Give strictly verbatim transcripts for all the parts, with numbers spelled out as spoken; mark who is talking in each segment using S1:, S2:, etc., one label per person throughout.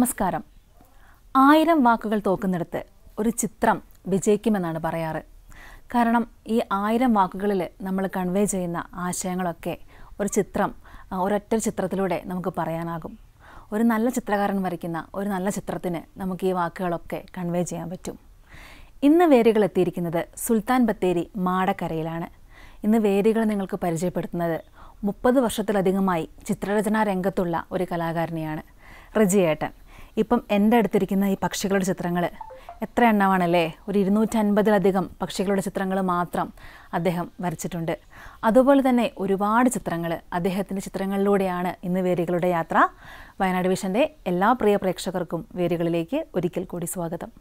S1: നമസ്കാരം. ആയിരം വാക്കുകൾ തോക്കുന്നിടത്ത് ഒരു ചിത്രം വിജയിക്കുമെന്നാണ് പറയാറ്. കാരണം ഈ ആയിരം വാക്കുകളിൽ നമ്മൾ കൺവേ ചെയ്യുന്ന ആശയങ്ങളൊക്കെ ഒരു ചിത്രം ഒരൊറ്റ ചിത്രത്തിലൂടെ നമുക്ക് പറയാനാകും. ഒരു നല്ല ചിത്രകാരൻ വരയ്ക്കുന്ന ഒരു നല്ല ചിത്രത്തിന് നമുക്ക് ഈ വാക്കുകളൊക്കെ കൺവേ ചെയ്യാൻ പറ്റും. ഇന്ന് വേരുകൾ എത്തിയിരിക്കുന്നത് സുൽത്താൻ ബത്തേരി മാടക്കരയിലാണ്. ഇന്ന് വേരുകൾ നിങ്ങൾക്ക് പരിചയപ്പെടുത്തുന്നത് മുപ്പത് വർഷത്തിലധികമായി ചിത്രരചനാ രംഗത്തുള്ള ഒരു കലാകാരനെയാണ്, റെജിയേട്ടൻ. ഇപ്പം എൻ്റെ അടുത്തിരിക്കുന്ന ഈ പക്ഷികളുടെ ചിത്രങ്ങൾ എത്ര എണ്ണമാണല്ലേ? ഒരു ഇരുന്നൂറ്റൻപതിലധികം പക്ഷികളുടെ ചിത്രങ്ങൾ മാത്രം അദ്ദേഹം വരച്ചിട്ടുണ്ട്. അതുപോലെ തന്നെ ഒരുപാട് ചിത്രങ്ങൾ അദ്ദേഹത്തിൻ്റെ ചിത്രങ്ങളിലൂടെയാണ് ഇന്ന് വേരുകളുടെ യാത്ര. വയനാട് വിഷൻ്റെ എല്ലാ പ്രിയ പ്രേക്ഷകർക്കും വേരുകളിലേക്ക് ഒരിക്കൽ കൂടി സ്വാഗതം.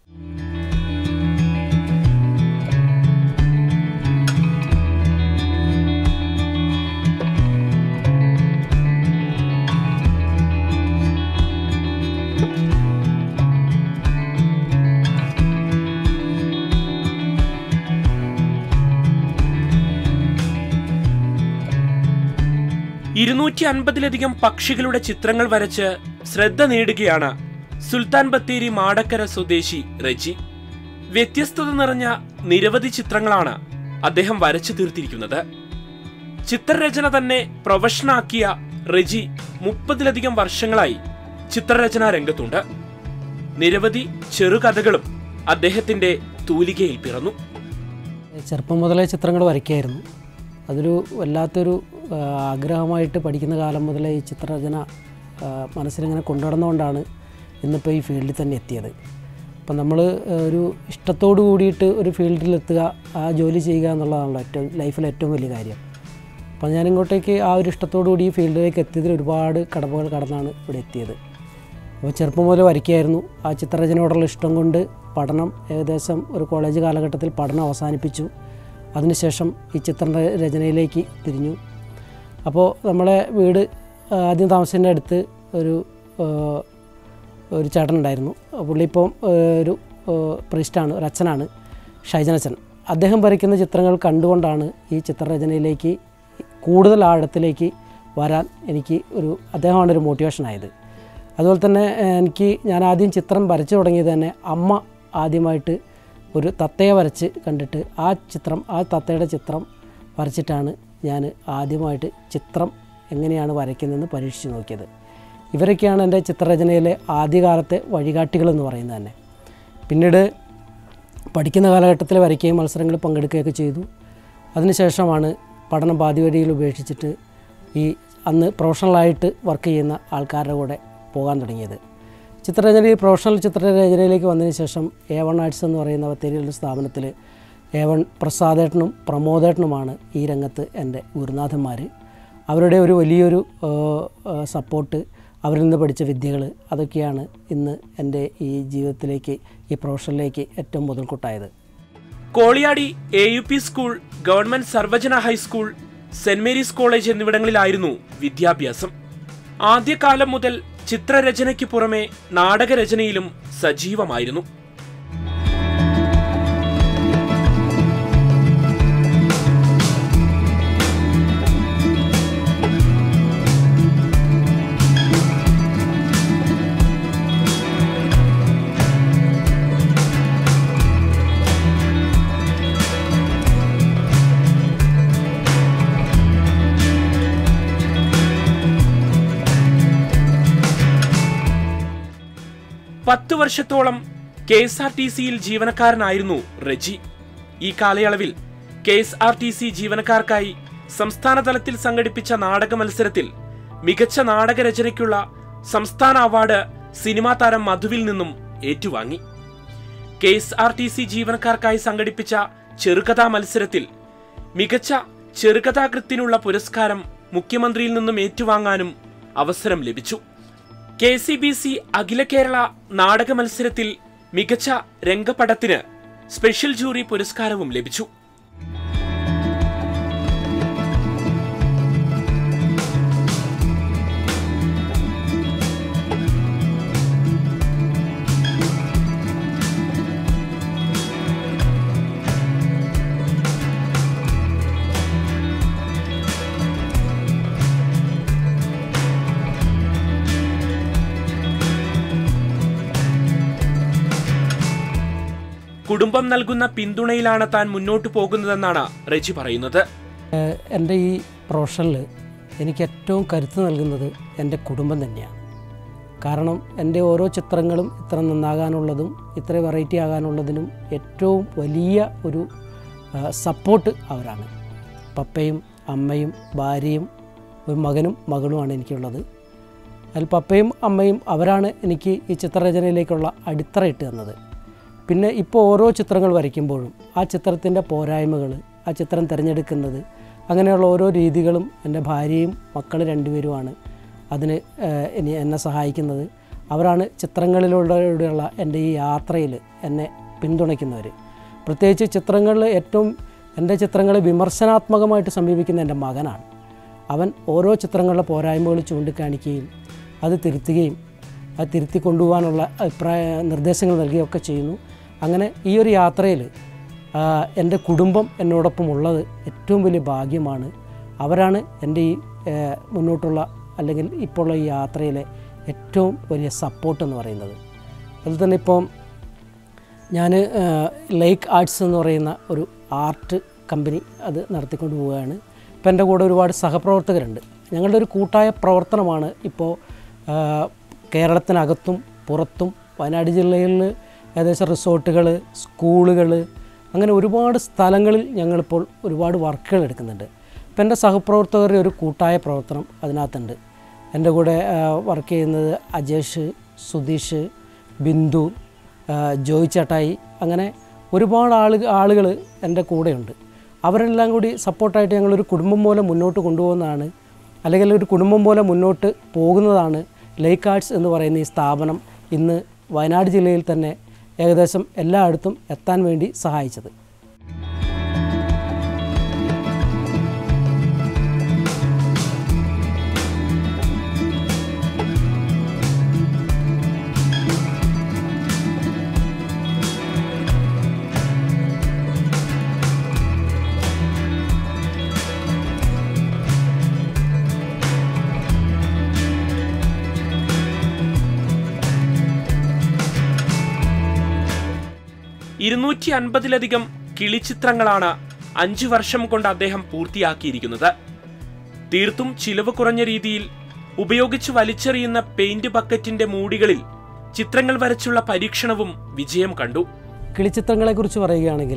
S2: ഇരുന്നൂറ്റി അൻപതിലധികം പക്ഷികളുടെ ചിത്രങ്ങൾ വരച്ച് ശ്രദ്ധ നേടുകയാണ് സുൽത്താൻ ബത്തേരി മാടക്കര സ്വദേശി റെജി. വ്യത്യസ്തത നിറഞ്ഞ നിരവധി ചിത്രങ്ങളാണ് അദ്ദേഹം വരച്ചു തീർത്തിരിക്കുന്നത്. ചിത്രരചന തന്നെ പ്രൊഫഷനാക്കിയ റെജി മുപ്പതിലധികം വർഷങ്ങളായി ചിത്രരചനാ രംഗത്തുണ്ട്. നിരവധി ചെറുകഥകളും അദ്ദേഹത്തിന്റെ തൂലികയിൽ പിറന്നു.
S3: ചെറുപ്പം മുതലേ ചിത്രങ്ങൾ വരയ്ക്കായിരുന്നു. അതൊരു വല്ലാത്തൊരു ആഗ്രഹമായിട്ട് പഠിക്കുന്ന കാലം മുതലേ ഈ ചിത്രരചന മനസ്സിലിങ്ങനെ കൊണ്ടുനടന്നുകൊണ്ടാണ് ഇന്നിപ്പോൾ ഈ ഫീൽഡിൽ തന്നെ എത്തിയത്. അപ്പം നമ്മൾ ഒരു ഇഷ്ടത്തോടു കൂടിയിട്ട് ഒരു ഫീൽഡിലെത്തുക, ആ ജോലി ചെയ്യുക എന്നുള്ളതാണല്ലോ ഏറ്റവും ലൈഫിലെ ഏറ്റവും വലിയ കാര്യം. അപ്പം ഞാനിങ്ങോട്ടേക്ക് ആ ഒരു ഇഷ്ടത്തോടു കൂടി ഈ ഫീൽഡിലേക്ക് എത്തിയതിൽ ഒരുപാട് കടമ്പകൾ കടന്നാണ് ഇവിടെ എത്തിയത്. അപ്പോൾ ചെറുപ്പം മുതൽ വരയ്ക്കായിരുന്നു. ആ ചിത്രരചനയോടുള്ള ഇഷ്ടം കൊണ്ട് പഠനം ഏകദേശം ഒരു കോളേജ് കാലഘട്ടത്തിൽ പഠനം അവസാനിപ്പിച്ചു. അതിനുശേഷം ഈ ചിത്രരചനയിലേക്ക് തിരിഞ്ഞു. അപ്പോൾ നമ്മളെ വീട് ആദ്യം താമസിൻ്റെ അടുത്ത് ഒരു ഒരു ചേട്ടനുണ്ടായിരുന്നു. പുള്ളി ഇപ്പം ഒരു പ്രീസ്റ്റാണ്, ഒരു അച്ഛനാണ്, ഷൈജനച്ഛൻ. അദ്ദേഹം വരയ്ക്കുന്ന ചിത്രങ്ങൾ കണ്ടുകൊണ്ടാണ് ഈ ചിത്രരചനയിലേക്ക് കൂടുതൽ ആഴത്തിലേക്ക് വരാൻ എനിക്ക് ഒരു അദ്ദേഹമാണ് ഒരു മോട്ടിവേഷനായത്. അതുപോലെ തന്നെ എനിക്ക് ഞാൻ ആദ്യം ചിത്രം വരച്ചു തുടങ്ങിയത് തന്നെ അമ്മ ആദ്യമായിട്ട് ഒരു തത്തയെ വരച്ച് കണ്ടിട്ട് ആ ചിത്രം ആ തത്തയുടെ ചിത്രം വരച്ചിട്ടാണ് ഞാൻ ആദ്യമായിട്ട് ചിത്രം എങ്ങനെയാണ് വരയ്ക്കുന്നതെന്ന് പരീക്ഷിച്ച് നോക്കിയത്. ഇവരൊക്കെയാണ് എൻ്റെ ചിത്രരചനയിലെ ആദ്യകാലത്തെ വഴികാട്ടികളെന്ന് പറയുന്നത് തന്നെ. പിന്നീട് പഠിക്കുന്ന കാലഘട്ടത്തിൽ വരയ്ക്കുകയും മത്സരങ്ങളിൽ പങ്കെടുക്കുകയൊക്കെ ചെയ്തു. അതിനുശേഷമാണ് പഠനം പാതിവഴിയിൽ ഉപേക്ഷിച്ചിട്ട് ഈ അന്ന് പ്രൊഫഷണലായിട്ട് വർക്ക് ചെയ്യുന്ന ആൾക്കാരുടെ കൂടെ പോകാൻ തുടങ്ങിയത്. ചിത്രരചനയിൽ പ്രൊഫഷണൽ ചിത്രരചനയിലേക്ക് വന്നതിന് ശേഷം എ വൺ ആർട്സ് എന്ന് പറയുന്ന ബത്തേരിയിലുള്ള സ്ഥാപനത്തിൽ എ വൺ പ്രസാദേട്ടനും പ്രമോദേട്ടനുമാണ് ഈ രംഗത്ത് എൻ്റെ ഗുരുനാഥന്മാർ. അവരുടെ ഒരു വലിയൊരു സപ്പോർട്ട്, അവരിൽ നിന്ന് പഠിച്ച വിദ്യകൾ, അതൊക്കെയാണ് ഇന്ന് എൻ്റെ ഈ ജീവിതത്തിലേക്ക് ഈ പ്രൊഫഷനിലേക്ക് ഏറ്റവും മുതൽക്കൂട്ടായത്.
S2: Koliyadi A U P school, government Sarvajana high school, saint Mary's college എന്നിവിടങ്ങളിലായിരുന്നു വിദ്യാഭ്യാസം. ആദ്യകാലം മുതൽ ചിത്രരചനയ്ക്ക് പുറമെ നാടകരചനയിലും സജീവമായിരുന്നു. പത്ത് വർഷത്തോളം കെ എസ് ആർ ടി സിയിൽ ജീവനക്കാരനായിരുന്നു റെജി. ഈ കാലയളവിൽ K S R T C ജീവനക്കാർക്കായി സംസ്ഥാന തലത്തിൽ സംഘടിപ്പിച്ച നാടക മത്സരത്തിൽ മികച്ച നാടകരചനയ്ക്കുള്ള സംസ്ഥാന അവാർഡ് സിനിമാ താരം മധുവിൽ നിന്നും ഏറ്റുവാങ്ങി. K S R T C ജീവനക്കാർക്കായി സംഘടിപ്പിച്ച ചെറുകഥാ മത്സരത്തിൽ മികച്ച ചെറുകഥാകൃത്തിനുള്ള പുരസ്കാരം മുഖ്യമന്ത്രിയിൽ നിന്നും ഏറ്റുവാങ്ങാനും അവസരം ലഭിച്ചു. കെ സി ബി സി അഖില കേരള നാടക മത്സരത്തിൽ മികച്ച രംഗപടത്തിന് സ്പെഷ്യൽ ജൂറി പുരസ്കാരവും ലഭിച്ചു. കുടുംബം നൽകുന്ന പിന്തുണയിലാണ് താൻ മുന്നോട്ട് പോകുന്നതെന്നാണ് റെജി പറയുന്നത്.
S3: എൻ്റെ ഈ പ്രൊഫഷനിൽ എനിക്ക് ഏറ്റവും കരുത്ത് നൽകുന്നത് എൻ്റെ കുടുംബം തന്നെയാണ്. കാരണം എൻ്റെ ഓരോ ചിത്രങ്ങളും ഇത്ര നന്നാകാനുള്ളതും ഇത്ര വെറൈറ്റി ആകാനുള്ളതിനും ഏറ്റവും വലിയ ഒരു സപ്പോർട്ട് അവരാണ്. പപ്പയും അമ്മയും ഭാര്യയും ഒരു മകനും മകളുമാണ് എനിക്കുള്ളത്. അതിൽ പപ്പയും അമ്മയും അവരാണ് എനിക്ക് ഈ ചിത്രരചനയിലേക്കുള്ള അടിത്തറ ഇട്ട് തന്നത്. പിന്നെ ഇപ്പോൾ ഓരോ ചിത്രങ്ങൾ വരയ്ക്കുമ്പോഴും ആ ചിത്രത്തിൻ്റെ പോരായ്മകൾ, ആ ചിത്രം തിരഞ്ഞെടുക്കുന്നത്, അങ്ങനെയുള്ള ഓരോ രീതികളും എൻ്റെ ഭാര്യയും മക്കൾ രണ്ടുപേരുമാണ് അതിന് ഇനി എന്നെ സഹായിക്കുന്നത്. അവരാണ് ചിത്രങ്ങളിലൂടെയുള്ള എൻ്റെ ഈ യാത്രയിൽ എന്നെ പിന്തുണയ്ക്കുന്നവർ. പ്രത്യേകിച്ച് ചിത്രങ്ങളിൽ ഏറ്റവും എൻ്റെ ചിത്രങ്ങളെ വിമർശനാത്മകമായിട്ട് സമീപിക്കുന്ന എൻ്റെ മകനാണ്. അവൻ ഓരോ ചിത്രങ്ങളുടെ പോരായ്മകൾ ചൂണ്ടിക്കാണിക്കുകയും അത് തിരുത്തുകയും അത് തിരുത്തി കൊണ്ടുപോകാനുള്ള അഭിപ്രായ നിർദ്ദേശങ്ങൾ നൽകുകയൊക്കെ ചെയ്യുന്നു. അങ്ങനെ ഈ ഒരു യാത്രയിൽ എൻ്റെ കുടുംബം എന്നോടൊപ്പം ഉള്ളത് ഏറ്റവും വലിയ ഭാഗ്യമാണ്. അവരാണ് എൻ്റെ ഈ മുന്നോട്ടുള്ള അല്ലെങ്കിൽ ഇപ്പോൾ ഈ യാത്രയിലെ ഏറ്റവും വലിയ സപ്പോർട്ട് എന്ന് പറയുന്നത്. അതുപോലെ തന്നെ ഇപ്പോൾ ഞാൻ ലേക്ക് ആർട്സ് എന്ന് പറയുന്ന ഒരു ആർട്ട് കമ്പനി അത് നടത്തിക്കൊണ്ട് പോവുകയാണ്. ഇപ്പം എൻ്റെ കൂടെ ഒരുപാട് സഹപ്രവർത്തകരുണ്ട്. ഞങ്ങളുടെ ഒരു കൂട്ടായ പ്രവർത്തനമാണ് ഇപ്പോൾ കേരളത്തിനകത്തും പുറത്തും വയനാട് ജില്ലയിൽ ഏകദേശം റിസോർട്ടുകൾ, സ്കൂളുകൾ, അങ്ങനെ ഒരുപാട് സ്ഥലങ്ങളിൽ ഞങ്ങളിപ്പോൾ ഒരുപാട് വർക്കുകൾ എടുക്കുന്നുണ്ട്. ഇപ്പം എൻ്റെ സഹപ്രവർത്തകരുടെ ഒരു കൂട്ടായ പ്രവർത്തനം അതിനകത്തുണ്ട്. എൻ്റെ കൂടെ വർക്ക് ചെയ്യുന്നത് അജേഷ്, സുധീഷ്, ബിന്ദു, ജോയ് ചേട്ടായി, അങ്ങനെ ഒരുപാട് ആളുകൾ ആളുകൾ എൻ്റെ കൂടെയുണ്ട്. അവരെല്ലാം കൂടി സപ്പോർട്ടായിട്ട് ഞങ്ങളൊരു കുടുംബം പോലെ മുന്നോട്ട് കൊണ്ടുപോകുന്നതാണ്, അല്ലെങ്കിൽ ഒരു കുടുംബം പോലെ മുന്നോട്ട് പോകുന്നതാണ് ലേക്ക് ആർട്സ് എന്ന് പറയുന്ന ഈ സ്ഥാപനം ഇന്ന് വയനാട് ജില്ലയിൽ തന്നെ ഏകദേശം എല്ലായിടത്തും എത്താൻ വേണ്ടി സഹായിച്ചത്.
S2: ഇരുന്നൂറ്റി അൻപതിലധികം കിളിച്ചിത്രങ്ങളാണ് അഞ്ചു വർഷം കൊണ്ട് അദ്ദേഹം പൂർത്തിയാക്കിയിരിക്കുന്നത്. തീർത്തും ചിലവ് കുറഞ്ഞ രീതിയിൽ ഉപയോഗിച്ച് വലിച്ചെറിയുന്ന പെയിന്റ് ബക്കറ്റിന്റെ മൂടികളിൽ ചിത്രങ്ങൾ വരച്ചുള്ള പരീക്ഷണവും വിജയം കണ്ടു.
S3: കിളിച്ചിത്രങ്ങളെക്കുറിച്ച് പറയുകയാണെങ്കിൽ,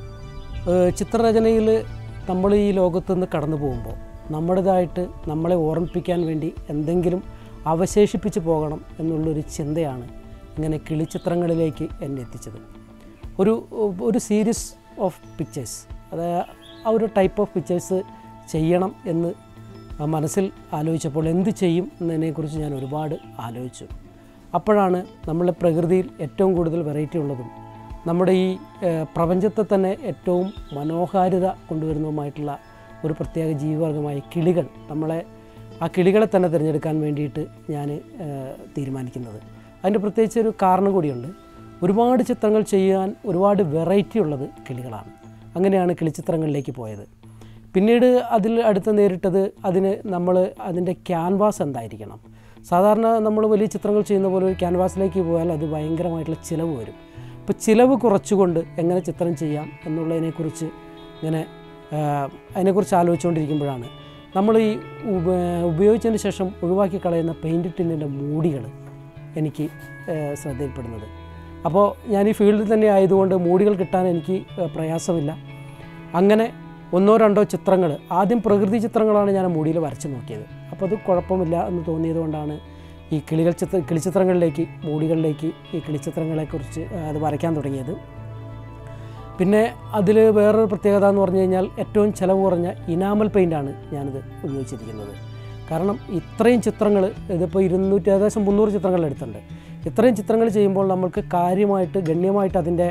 S3: ചിത്രരചനയിൽ നമ്മൾ ഈ ലോകത്തുനിന്ന് കടന്നു പോകുമ്പോൾ നമ്മുടേതായിട്ട് നമ്മളെ ഓർമ്മിപ്പിക്കാൻ വേണ്ടി എന്തെങ്കിലും അവശേഷിപ്പിച്ച് പോകണം എന്നുള്ളൊരു ചിന്തയാണ് ഇങ്ങനെ കിളിച്ചിത്രങ്ങളിലേക്ക് എന്നെ എത്തിച്ചത്. ഒരു ഒരു സീരീസ് ഓഫ് പിക്ചേഴ്സ്, അതായത് ആ ഒരു ടൈപ്പ് ഓഫ് പിക്ചേഴ്സ് ചെയ്യണം എന്ന് മനസ്സിൽ ആലോചിച്ചപ്പോൾ എന്ത് ചെയ്യും എന്നതിനെക്കുറിച്ച് ഞാൻ ഒരുപാട് ആലോചിച്ചു. അപ്പോഴാണ് നമ്മളുടെ പ്രകൃതിയിൽ ഏറ്റവും കൂടുതൽ വെറൈറ്റി ഉള്ളതും നമ്മുടെ ഈ പ്രപഞ്ചത്തെ തന്നെ ഏറ്റവും മനോഹാരിത കൊണ്ടുവരുന്നതുമായിട്ടുള്ള ഒരു പ്രത്യേക ജീവിവർഗമായ കിളികൾ, നമ്മളെ ആ കിളികളെ തന്നെ തിരഞ്ഞെടുക്കാൻ വേണ്ടിയിട്ട് ഞാൻ തീരുമാനിക്കുന്നത്. അതിൻ്റെ പ്രത്യേകിച്ച് ഒരു കാരണം കൂടിയുണ്ട്. ഒരുപാട് ചിത്രങ്ങൾ ചെയ്യാൻ ഒരുപാട് വെറൈറ്റി ഉള്ളത് കിളികളാണ്. അങ്ങനെയാണ് കിളിച്ചിത്രങ്ങളിലേക്ക് പോയത്. പിന്നീട് അതിൽ അടുത്ത് നേരിട്ടത് അതിന് നമ്മൾ അതിൻ്റെ ക്യാൻവാസ് എന്തായിരിക്കണം. സാധാരണ നമ്മൾ വലിയ ചിത്രങ്ങൾ ചെയ്യുന്ന പോലെ ഒരു ക്യാൻവാസിലേക്ക് പോയാൽ അത് ഭയങ്കരമായിട്ടുള്ള ചിലവ് വരും. അപ്പോൾ ചിലവ് കുറച്ചുകൊണ്ട് എങ്ങനെ ചിത്രം ചെയ്യാം എന്നുള്ളതിനെക്കുറിച്ച് ഇങ്ങനെ അതിനെക്കുറിച്ച് ആലോചിച്ചുകൊണ്ടിരിക്കുമ്പോഴാണ് നമ്മൾ ഈ ഉപയോഗിച്ചതിന് ശേഷം ഒഴിവാക്കി കളയുന്ന പെയിൻറ് ടിന്നിൻ്റെ മൂടികൾ എനിക്ക് ശ്രദ്ധയിൽപ്പെടുന്നത്. അപ്പോൾ ഞാൻ ഈ ഫീൽഡിൽ തന്നെ ആയതുകൊണ്ട് മൂടികൾ കിട്ടാൻ എനിക്ക് പ്രയാസമില്ല. അങ്ങനെ ഒന്നോ രണ്ടോ ചിത്രങ്ങൾ, ആദ്യം പ്രകൃതി ചിത്രങ്ങളാണ് ഞാൻ മൂടിയിൽ വരച്ച് നോക്കിയത്. അപ്പോൾ അത് കുഴപ്പമില്ല എന്ന് തോന്നിയത് കൊണ്ടാണ് ഈ കിളികൾ ചിത്ര കിളിച്ചിത്രങ്ങളിലേക്ക് മൂടികളിലേക്ക് ഈ കിളിച്ചിത്രങ്ങളെക്കുറിച്ച് അത് വരയ്ക്കാൻ തുടങ്ങിയത്. പിന്നെ അതിൽ വേറൊരു പ്രത്യേകത എന്ന് പറഞ്ഞു കഴിഞ്ഞാൽ ഏറ്റവും ചിലവ് കുറഞ്ഞ ഇനാമൽ പെയിൻ്റാണ് ഞാനിത് ഉപയോഗിച്ചിരിക്കുന്നത്. കാരണം ഇത്രയും ചിത്രങ്ങൾ, ഇതിപ്പോൾ ഇരുന്നൂറ്റി ഏകദേശം മുന്നൂറ് ചിത്രങ്ങൾ എടുത്തിട്ടുണ്ട്. ഇത്രയും ചിത്രങ്ങൾ ചെയ്യുമ്പോൾ നമ്മൾക്ക് കാര്യമായിട്ട് ഗണ്യമായിട്ട് അതിൻ്റെ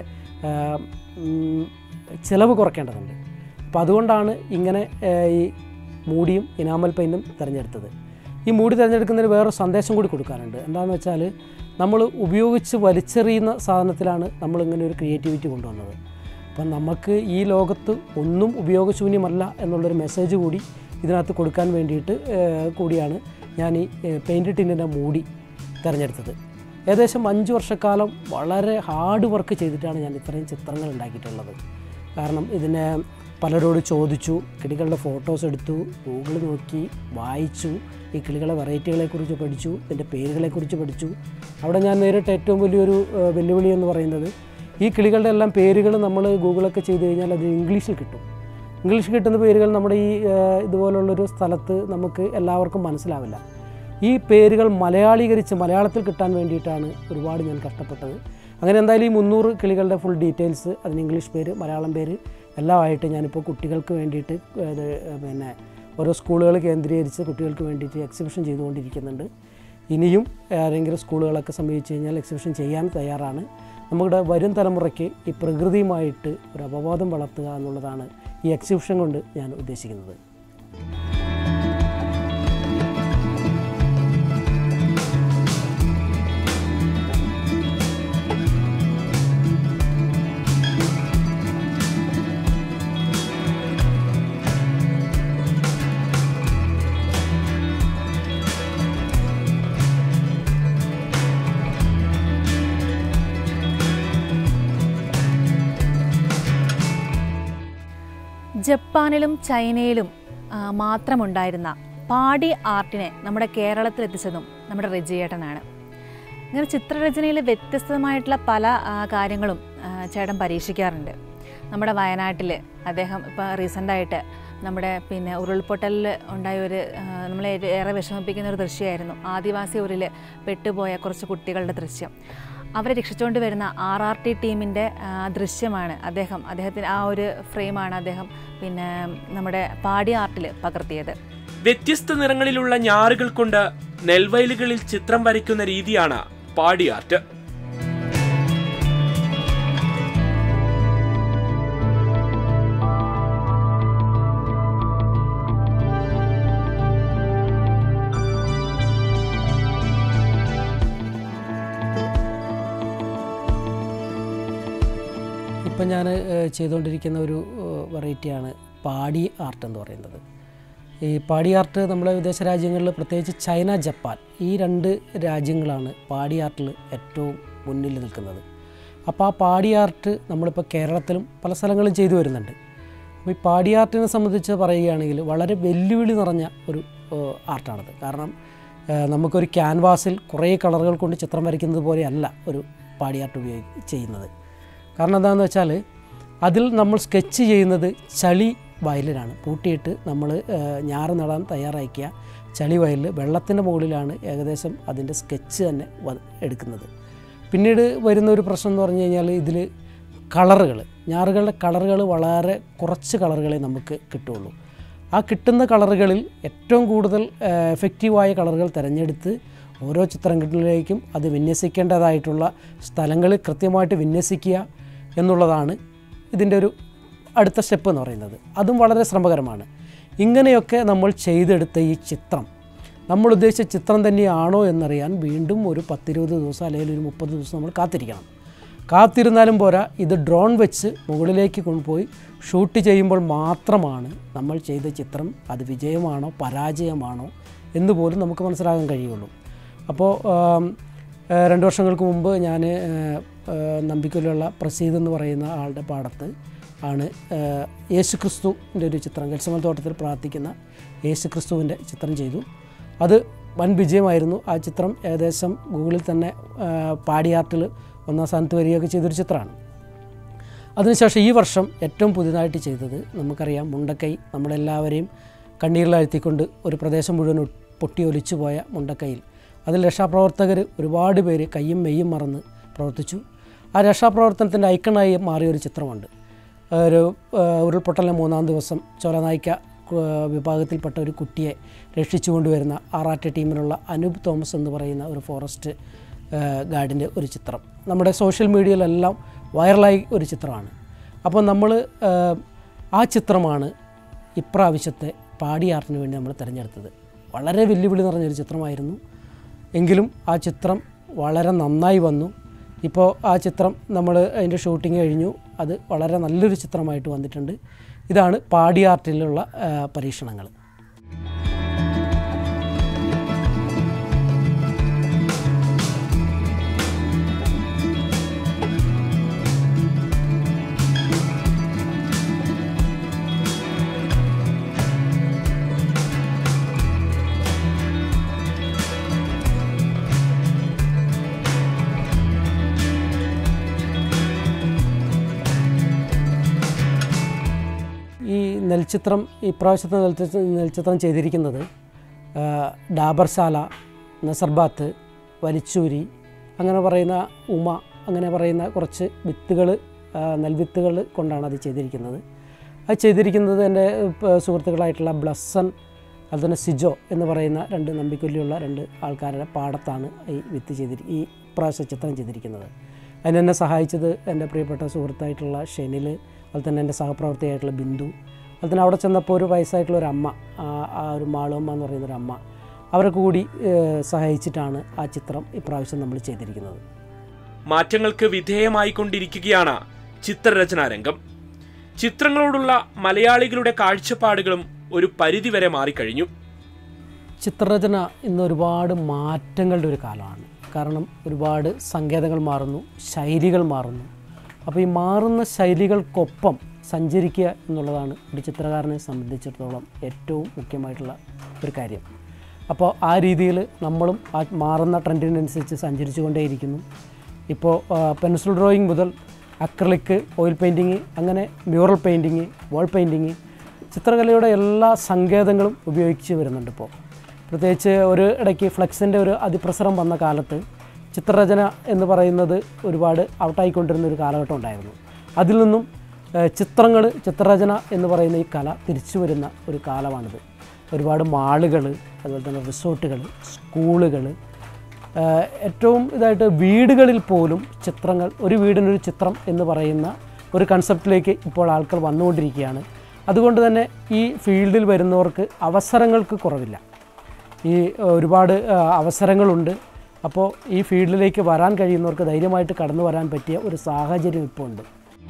S3: ചിലവ് കുറയ്ക്കേണ്ടതുണ്ട്. അപ്പോൾ അതുകൊണ്ടാണ് ഇങ്ങനെ ഈ മൂടിയും ഇനാമൽ പെയിൻറ്റും തിരഞ്ഞെടുത്തത്. ഈ മൂടി തിരഞ്ഞെടുക്കുന്നതിന് വേറൊരു സന്ദേശം കൂടി കൊടുക്കാനുണ്ട്. എന്താണെന്ന് വെച്ചാൽ, നമ്മൾ ഉപയോഗിച്ച് വലിച്ചെറിയുന്ന സാധനത്തിലാണ് നമ്മളിങ്ങനെ ഒരു ക്രിയേറ്റിവിറ്റി കൊണ്ടുവന്നത്. അപ്പം നമുക്ക് ഈ ലോകത്ത് ഒന്നും ഉപയോഗശൂന്യമല്ല എന്നുള്ളൊരു മെസ്സേജ് കൂടി ഇതിനകത്ത് കൊടുക്കാൻ വേണ്ടിയിട്ട് കൂടിയാണ് ഞാൻ ഈ പെയിൻറ് ടിന്നിൻ്റെ മൂടി തിരഞ്ഞെടുത്തത്. ഏകദേശം അഞ്ച് വർഷക്കാലം വളരെ ഹാർഡ് വർക്ക് ചെയ്തിട്ടാണ് ഞാൻ ഇത്രയും ചിത്രങ്ങൾ ഉണ്ടാക്കിയിട്ടുള്ളത്. കാരണം ഇതിനെ പലരോട് ചോദിച്ചു, കിളികളുടെ ഫോട്ടോസ് എടുത്തു, ഗൂഗിൾ നോക്കി, വായിച്ചു, ഈ കിളികളെ വെറൈറ്റികളെക്കുറിച്ച് പഠിച്ചു, ഇതിൻ്റെ പേരുകളെക്കുറിച്ച് പഠിച്ചു. അവിടെ ഞാൻ നേരിട്ട് ഏറ്റവും വലിയൊരു വെല്ലുവിളി എന്ന് പറയുന്നത്, ഈ കിളികളുടെ എല്ലാം പേരുകൾ നമ്മൾ ഗൂഗിളൊക്കെ ചെയ്ത് കഴിഞ്ഞാൽ അത് ഇംഗ്ലീഷിൽ കിട്ടും. ഇംഗ്ലീഷിൽ കിട്ടുന്ന പേരുകൾ നമ്മുടെ ഈ ഇതുപോലുള്ളൊരു സ്ഥലത്ത് നമുക്ക് എല്ലാവർക്കും മനസ്സിലാവില്ല. ഈ പേരുകൾ മലയാളീകരിച്ച് മലയാളത്തിൽ കിട്ടാൻ വേണ്ടിയിട്ടാണ് ഒരുപാട് ഞാൻ കഷ്ടപ്പെട്ടത്. അങ്ങനെ എന്തായാലും ഈ മുന്നൂറ് കിളികളുടെ ഫുൾ ഡീറ്റെയിൽസ്, അതിന് ഇംഗ്ലീഷ് പേര്, മലയാളം പേര് എല്ലാമായിട്ട് ഞാനിപ്പോൾ കുട്ടികൾക്ക് വേണ്ടിയിട്ട് പിന്നെ ഓരോ സ്കൂളുകൾ കേന്ദ്രീകരിച്ച് കുട്ടികൾക്ക് വേണ്ടിയിട്ട് എക്സിബിഷൻ ചെയ്തുകൊണ്ടിരിക്കുന്നുണ്ട്. ഇനിയും ആരെങ്കിലും സ്കൂളുകളൊക്കെ സമീപിച്ച് കഴിഞ്ഞാൽ എക്സിബിഷൻ ചെയ്യാൻ തയ്യാറാണ്. നമ്മുടെ വരും തലമുറയ്ക്ക് ഈ പ്രകൃതിയുമായിട്ട് ഒരു അവബോധം വളർത്തുക എന്നുള്ളതാണ് ഈ എക്സിബിഷൻ കൊണ്ട് ഞാൻ ഉദ്ദേശിക്കുന്നത്.
S1: ജപ്പാനിലും ചൈനയിലും മാത്രമുണ്ടായിരുന്ന പാടി ആർട്ടിനെ നമ്മുടെ കേരളത്തിലെത്തിച്ചതും നമ്മുടെ റെജിയേട്ടനാണ്. ഇങ്ങനെ ചിത്രരചനയിൽ വ്യത്യസ്തമായിട്ടുള്ള പല കാര്യങ്ങളും ചേട്ടൻ പരീക്ഷിക്കാറുണ്ട്. നമ്മുടെ വയനാട്ടിൽ അദ്ദേഹം ഇപ്പോൾ റീസെൻ്റായിട്ട് നമ്മുടെ പിന്നെ ഉരുൾപൊട്ടലിൽ ഉണ്ടായ ഒരു നമ്മളെ ഏറെ വിഷമിപ്പിക്കുന്ന ഒരു ദൃശ്യമായിരുന്നു. ആദിവാസി ഊരിൽ പെട്ടുപോയ കുറച്ച് കുട്ടികളുടെ ദൃശ്യം. അവരെ രക്ഷിച്ചുകൊണ്ട് വരുന്ന ആർ ആർ ടി ടീമിൻ്റെ ദൃശ്യമാണ് അദ്ദേഹം അദ്ദേഹത്തിന് ആ ഒരു ഫ്രെയിമാണ് അദ്ദേഹം പിന്നെ നമ്മുടെ പാടി ആർട്ടിൽ പകർത്തിയത്.
S2: വ്യത്യസ്ത നിറങ്ങളിലുള്ള ഞാറുകൾ കൊണ്ട് നെൽവയലുകളിൽ ചിത്രം വരയ്ക്കുന്ന രീതിയാണ് പാടി ആർട്ട്.
S3: ഇപ്പം ഞാൻ ചെയ്തുകൊണ്ടിരിക്കുന്ന ഒരു വെറൈറ്റിയാണ് പാടി ആർട്ട് എന്ന് പറയുന്നത്. ഈ പാടി ആർട്ട് നമ്മളെ വിദേശ രാജ്യങ്ങളിൽ പ്രത്യേകിച്ച് ചൈന, ജപ്പാൻ ഈ രണ്ട് രാജ്യങ്ങളാണ് പാടി ആർട്ടിൽ ഏറ്റവും മുന്നിൽ നിൽക്കുന്നത്. അപ്പോൾ ആ പാടി ആർട്ട് നമ്മളിപ്പോൾ കേരളത്തിലും പല സ്ഥലങ്ങളും ചെയ്തു വരുന്നുണ്ട്. അപ്പോൾ ഈ പാടി ആർട്ടിനെ സംബന്ധിച്ച് പറയുകയാണെങ്കിൽ വളരെ വെല്ലുവിളി നിറഞ്ഞ ഒരു ആർട്ടാണത്. കാരണം നമുക്കൊരു ക്യാൻവാസിൽ കുറേ കളറുകൾ കൊണ്ട് ചിത്രം വരയ്ക്കുന്നത് പോലെയല്ല ഒരു പാടി ആർട്ട് ഉപയോഗി ചെയ്യുന്നത്. കാരണം എന്താണെന്ന് വെച്ചാൽ അതിൽ നമ്മൾ സ്കെച്ച് ചെയ്യുന്നത് ചളി വയലിലാണ്. പൂട്ടിയിട്ട് നമ്മൾ ഞാറ് നടാൻ തയ്യാറാക്കിയ ചളി വയലിൽ വെള്ളത്തിൻ്റെ മുകളിലാണ് ഏകദേശം അതിൻ്റെ സ്കെച്ച് തന്നെ എടുക്കുന്നത്. പിന്നീട് വരുന്ന ഒരു പ്രശ്നം എന്ന് പറഞ്ഞു കഴിഞ്ഞാൽ ഇതിൽ കളറുകൾ, ഞാറുകളുടെ കളറുകൾ വളരെ കുറച്ച് കളറുകളെ നമുക്ക് കിട്ടുള്ളൂ. ആ കിട്ടുന്ന കളറുകളിൽ ഏറ്റവും കൂടുതൽ എഫക്റ്റീവായ കളറുകൾ തിരഞ്ഞെടുത്ത് ഓരോ ചിത്രങ്ങളിലേക്കും അത് വിന്യസിക്കേണ്ടതായിട്ടുള്ള സ്ഥലങ്ങൾ കൃത്യമായിട്ട് വിന്യസിക്കുക എന്നുള്ളതാണ് ഇതിൻ്റെ ഒരു അടുത്ത സ്റ്റെപ്പ് എന്ന് പറയുന്നത്. അതും വളരെ ശ്രമകരമാണ്. ഇങ്ങനെയൊക്കെ നമ്മൾ ചെയ്തെടുത്ത ഈ ചിത്രം നമ്മൾ ഉദ്ദേശിച്ച ചിത്രം തന്നെയാണോ എന്നറിയാൻ വീണ്ടും ഒരു പത്തിരുപത് ദിവസം അല്ലെങ്കിൽ ഒരു മുപ്പത് ദിവസം നമ്മൾ കാത്തിരിക്കണം. കാത്തിരുന്നാലും പോരാ, ഇത് ഡ്രോൺ വെച്ച് മുകളിലേക്ക് കൊണ്ടുപോയി ഷൂട്ട് ചെയ്യുമ്പോൾ മാത്രമാണ് നമ്മൾ ചെയ്ത ചിത്രം അത് വിജയമാണോ പരാജയമാണോ എന്ന് പോലും നമുക്ക് മനസ്സിലാക്കാൻ കഴിയുള്ളൂ. അപ്പോൾ രണ്ട് വർഷങ്ങൾക്ക് മുമ്പ് ഞാൻ നമ്പിക്കലുള്ള പ്രസീദ് എന്ന് പറയുന്ന ആളുടെ പാടത്ത് ആണ് യേശു ക്രിസ്തുവിൻ്റെ ഒരു ചിത്രം, ഗത്സമൽ തോട്ടത്തിൽ പ്രാർത്ഥിക്കുന്ന യേശു ക്രിസ്തുവിൻ്റെ ചിത്രം ചെയ്തു. അത് വൻ വിജയമായിരുന്നു. ആ ചിത്രം ഏകദേശം ഗൂഗിളിൽ തന്നെ പാടി ആർട്ടിൽ ഒന്നാം സ്ഥാനത്ത് വരികയൊക്കെ ചെയ്തൊരു ചിത്രമാണ്. അതിനുശേഷം ഈ വർഷം ഏറ്റവും പുതിയതായിട്ട് ചെയ്തത് നമുക്കറിയാം, മുണ്ടക്കൈ നമ്മളെല്ലാവരെയും കണ്ണീരിലാഴ്ത്തിക്കൊണ്ട് ഒരു പ്രദേശം മുഴുവൻ പൊട്ടിയൊലിച്ചു പോയ മുണ്ടക്കൈയിൽ അതിൽ രക്ഷാപ്രവർത്തകർ ഒരുപാട് പേര് കയ്യും മെയ്യും മറന്ന് പ്രവർത്തിച്ചു. ആ രക്ഷാപ്രവർത്തനത്തിൻ്റെ ഐക്കണായി മാറിയൊരു ചിത്രമുണ്ട്. ഒരു ഉരുൾപൊട്ടലിന് മൂന്നാം ദിവസം ചോലനായിക്ക വിഭാഗത്തിൽപ്പെട്ട ഒരു കുട്ടിയെ രക്ഷിച്ചു കൊണ്ടുവരുന്ന ആർ ആർ ടി ടീമിലുള്ള അനൂപ് തോമസ് എന്ന് പറയുന്ന ഒരു ഫോറസ്റ്റ് ഗാർഡിൻ്റെ ഒരു ചിത്രം നമ്മുടെ സോഷ്യൽ മീഡിയയിലെല്ലാം വൈറലായി ഒരു ചിത്രമാണ്. അപ്പോൾ നമ്മൾ ആ ചിത്രമാണ് ഇപ്രാവശ്യത്തെ പാടി ആർട്ടിന് വേണ്ടി നമ്മൾ തിരഞ്ഞെടുത്തത്. വളരെ വെല്ലുവിളി നിറഞ്ഞൊരു ചിത്രമായിരുന്നു. എങ്കിലും ആ ചിത്രം വളരെ നന്നായി വന്നു. ഇപ്പോൾ ആ ചിത്രം നമ്മൾ അതിൻ്റെ ഷൂട്ടിംഗ് കഴിഞ്ഞു. അത് വളരെ നല്ലൊരു ചിത്രമായിട്ട് വന്നിട്ടുണ്ട്. ഇതാണ് പാടി ആർട്ടിലുള്ള പരീക്ഷണങ്ങൾ. നെൽച്ചിത്രം ഇപ്രാവശ്യത്തെ നെൽചിത്ര നെൽച്ചിത്രം ചെയ്തിരിക്കുന്നത് ഡാബർശാല, നസർബാത്ത്, വലിച്ചൂരി, അങ്ങനെ പറയുന്ന ഉമ, അങ്ങനെ പറയുന്ന കുറച്ച് വിത്തുകൾ, നെൽവിത്തുകൾ കൊണ്ടാണ് അത് ചെയ്തിരിക്കുന്നത്. അത് ചെയ്തിരിക്കുന്നത് എൻ്റെ സുഹൃത്തുക്കളായിട്ടുള്ള ബ്ലസ്സൻ, അതുപോലെ സിജോ എന്ന് പറയുന്ന രണ്ട് നമ്പിക്കൊല്ലിയുള്ള രണ്ട് ആൾക്കാരുടെ പാടത്താണ് ഈ വിത്ത് ചെയ്തിരി ഈ പ്രാവശ്യ ചിത്രം ചെയ്തിരിക്കുന്നത്. അതിനെന്നെ സഹായിച്ചത് എൻ്റെ പ്രിയപ്പെട്ട സുഹൃത്തായിട്ടുള്ള ഷെനിൽ, അതുപോലെ തന്നെ എൻ്റെ സഹപ്രവർത്തകയായിട്ടുള്ള ബിന്ദു, അതുപോലെ തന്നെ അവിടെ ചെന്നപ്പോൾ ഒരു വയസ്സായിട്ടുള്ള ഒരു അമ്മ, ആ ഒരു മാളമ്മ എന്ന് പറയുന്നൊരു അമ്മ, അവരൊക്കെ കൂടി സഹായിച്ചിട്ടാണ് ആ ചിത്രം ഇപ്രാവശ്യം നമ്മൾ ചെയ്തിരിക്കുന്നത്.
S2: മാറ്റങ്ങൾക്ക് വിധേയമായിക്കൊണ്ടിരിക്കുകയാണ് ചിത്രരചനാ രംഗം. ചിത്രങ്ങളോടുള്ള മലയാളികളുടെ കാഴ്ചപ്പാടുകളും ഒരു പരിധിവരെ മാറിക്കഴിഞ്ഞു.
S3: ചിത്രരചന ഇന്ന് ഒരുപാട് മാറ്റങ്ങളുടെ ഒരു കാലമാണ്. കാരണം ഒരുപാട് സങ്കേതങ്ങൾ മാറുന്നു, ശൈലികൾ മാറുന്നു. അപ്പോൾ ഈ മാറുന്ന ശൈലികൾക്കൊപ്പം സഞ്ചരിക്കുക എന്നുള്ളതാണ് ഒരു ചിത്രകാരനെ സംബന്ധിച്ചിടത്തോളം ഏറ്റവും മുഖ്യമായിട്ടുള്ള ഒരു കാര്യം. അപ്പോൾ ആ രീതിയിൽ നമ്മളും ആ മാറുന്ന ട്രെൻഡിനനുസരിച്ച് സഞ്ചരിച്ചു കൊണ്ടേയിരിക്കുന്നു. ഇപ്പോൾ പെൻസിൽ ഡ്രോയിങ് മുതൽ അക്രലിക്, ഓയിൽ പെയിൻറ്റിങ്, അങ്ങനെ മ്യൂറൽ പെയിൻറ്റിങ്, വാൾ പെയിൻറ്റിങ്, ചിത്രകലയുടെ എല്ലാ സങ്കേതങ്ങളും ഉപയോഗിച്ച് വരുന്നുണ്ട്. ഇപ്പോൾ പ്രത്യേകിച്ച് ഒരു ഇടയ്ക്ക് ഫ്ലെക്സിൻ്റെ ഒരു അതിപ്രസരം വന്ന കാലത്ത് ചിത്രരചന എന്ന് പറയുന്നത് ഒരുപാട് ഔട്ടായിക്കൊണ്ടിരുന്ന ഒരു കാലഘട്ടം ഉണ്ടായിരുന്നു. അതിൽ നിന്നും ചിത്രങ്ങൾ, ചിത്രരചന എന്ന് പറയുന്ന ഈ കല തിരിച്ചു വരുന്ന ഒരു കാലമാണിത്. ഒരുപാട് മാളുകൾ, അതുപോലെ തന്നെ റിസോർട്ടുകൾ, സ്കൂളുകൾ, ഏറ്റവും ഇതായിട്ട് വീടുകളിൽ പോലും ചിത്രങ്ങൾ, ഒരു വീടിനൊരു ചിത്രം എന്ന് പറയുന്ന ഒരു കൺസെപ്റ്റിലേക്ക് ഇപ്പോൾ ആൾക്കാർ വന്നുകൊണ്ടിരിക്കുകയാണ്. അതുകൊണ്ട് തന്നെ ഈ ഫീൽഡിൽ വരുന്നവർക്ക് അവസരങ്ങൾക്ക് കുറവില്ല. ഈ ഒരുപാട് അവസരങ്ങളുണ്ട്. അപ്പോൾ ഈ ഫീൽഡിലേക്ക് വരാൻ കഴിയുന്നവർക്ക് ധൈര്യമായിട്ട് കടന്നു വരാൻ പറ്റിയ ഒരു സാഹചര്യം ഇപ്പോൾ ഉണ്ട്.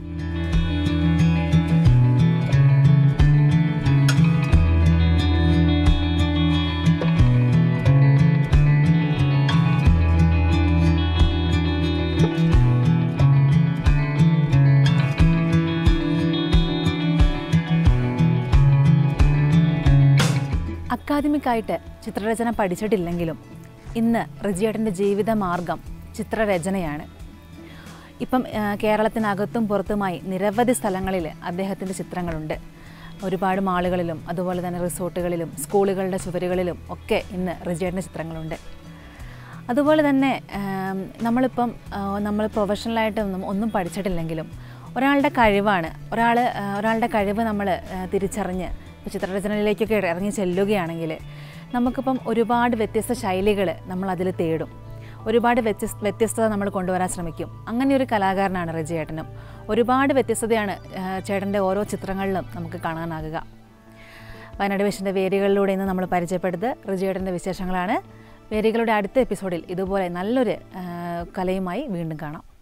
S1: അക്കാദമിക്കായിട്ട് ചിത്രരചന പഠിച്ചിട്ടില്ലെങ്കിലും ഇന്ന് റിജിയേട്ടൻ്റെ ജീവിത മാർഗം ചിത്രരചനയാണ്. ഇപ്പം കേരളത്തിനകത്തും പുറത്തുമായി നിരവധി സ്ഥലങ്ങളിൽ അദ്ദേഹത്തിൻ്റെ ചിത്രങ്ങളുണ്ട്. ഒരുപാട് മാളുകളിലും അതുപോലെ തന്നെ റിസോർട്ടുകളിലും സ്കൂളുകളുടെ ചുവരുകളിലും ഒക്കെ ഇന്ന് റിജിയേട്ടൻ്റെ ചിത്രങ്ങളുണ്ട്. അതുപോലെ തന്നെ നമ്മളിപ്പം നമ്മൾ പ്രൊഫഷണലായിട്ടൊന്നും ഒന്നും പഠിച്ചിട്ടില്ലെങ്കിലും ഒരാളുടെ കഴിവാണ്, ഒരാൾ ഒരാളുടെ കഴിവ് നമ്മൾ തിരിച്ചറിഞ്ഞ് ഇപ്പോൾ ചിത്രരചനയിലേക്കൊക്കെ ഇറങ്ങി ചെല്ലുകയാണെങ്കിൽ നമുക്കിപ്പം ഒരുപാട് വ്യത്യസ്ത ശൈലികൾ നമ്മൾ അതിൽ തേടും, ഒരുപാട് വ്യത്യസ്ത വ്യത്യസ്തത നമ്മൾ കൊണ്ടുവരാൻ ശ്രമിക്കും. അങ്ങനെ ഒരു കലാകാരനാണ് റിജി ചേട്ടനും. ഒരുപാട് വ്യത്യസ്തതയാണ് ചേട്ടൻ്റെ ഓരോ ചിത്രങ്ങളിലും നമുക്ക് കാണാനാകുക. വയനാട് വിഷൻ്റെ വേരുകളിലൂടെ ഇന്ന് നമ്മൾ പരിചയപ്പെടുന്നത് റിജി ചേട്ടൻ്റെ വിശേഷങ്ങളാണ്. വേരുകളുടെ അടുത്ത എപ്പിസോഡിൽ ഇതുപോലെ നല്ലൊരു കലയുമായി വീണ്ടും കാണാം.